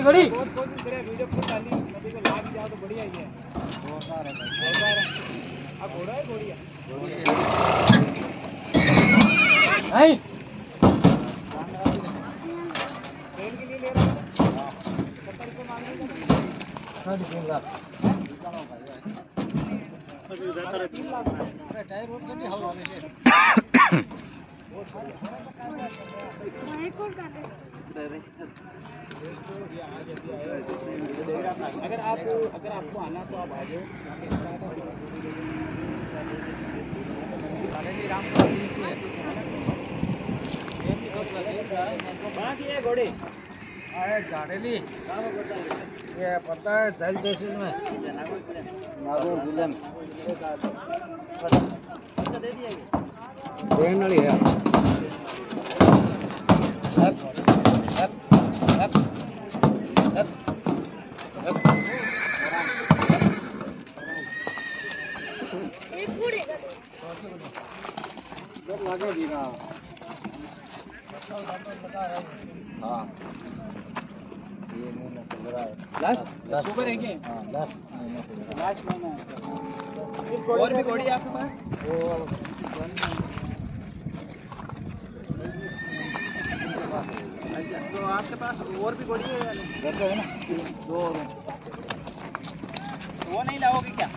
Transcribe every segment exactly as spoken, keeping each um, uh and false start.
अपनी घड़ी बहुत कोशिश करे वीडियो खुद डाली कभी को लाग जाओ तो बढ़िया ही है। जोरदार है जोरदार है। अब घोड़ा है घोड़ी है नहीं ट्रेन के लिए ले रहा है सत्तर रुपये मांग रहे हैं साढ़े तीन लाख तीन लाख टायर रोड के हवा वाले से अगर आप अगर आपको आना तो आप आ जाओ। घोड़े झाड़ेली ये पड़ता है झैल तहसील में नागौर जिले में ट्रेन वाली है। हाँ ये महीना चल रहा है लास्ट सुपर है क्या? हाँ लास्ट महीना चल रहा है। लास्ट महीना है। इस और भी घोड़ी है आपके पास? वो अच्छा तो आपके पास और भी घोड़ी है या नहीं? रहते है ना दो और वो नहीं लाओगे क्या?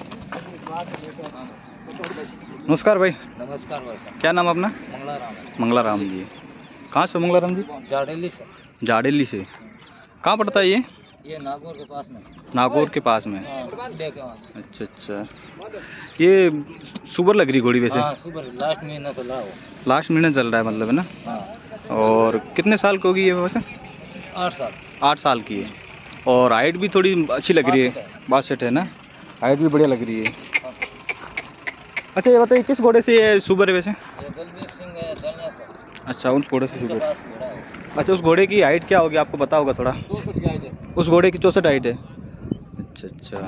नमस्कार भाई। नमस्कार भाई साहब। क्या नाम अपना? मंगला राम मंगला राम जी। कहाँ से मंगला राम जी? झाड़ेली से। जाडेली से। कहाँ पड़ता है ये? ये नागौर के पास में। नागौर के पास में। हाँ, देखे वहाँ। अच्छा अच्छा। ये सुपर लग रही घोड़ी वैसे? हाँ सुपर लास्ट महीना तो लाओ। लास्ट महीने चल रहा है मतलब है ना? हाँ। और कितने साल की होगी ये वैसे? आठ साल। आठ साल की है। और हाइट भी थोड़ी अच्छी लग रही है। बासठ है ना? हाइट भी बढ़िया लग रही है। अच्छा ये बताइए किस घोड़े से ये सुपर है वैसे? ये दलबीर सिंह है दलने से। अच्छा उस घोड़े से उसके सुपर। पास घोड़ा है। अच्छा उस घोड़े की हाइट क्या होगी आपको पता होगा थोड़ा? चौसठ गाय है। उस घोड़े की चौसठ हाइट है। अच्छा अच्छा।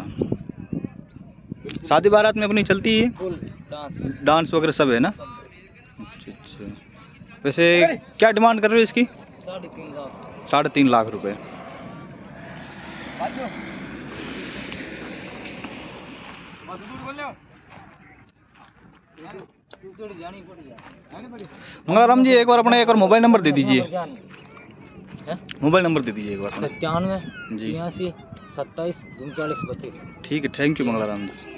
शादी बारात में अपनी चलती है? फुल डांस डांस वगैरह सब है ना? अच्छा अच्छा। वैसे क्या डिमांड कर रहे हो इसकी? साढ़े तीन लाख। साढ़े तीन लाख रुपए। जानी पड़ी मंगला राम जी एक बार अपना एक और मोबाइल नंबर दे दीजिए। मोबाइल नंबर दे दीजिए एक बार। सत्तानवे जी छियासी सत्ताईस उनचालीस बत्तीस। ठीक है। Thank you Mangla Ram ji.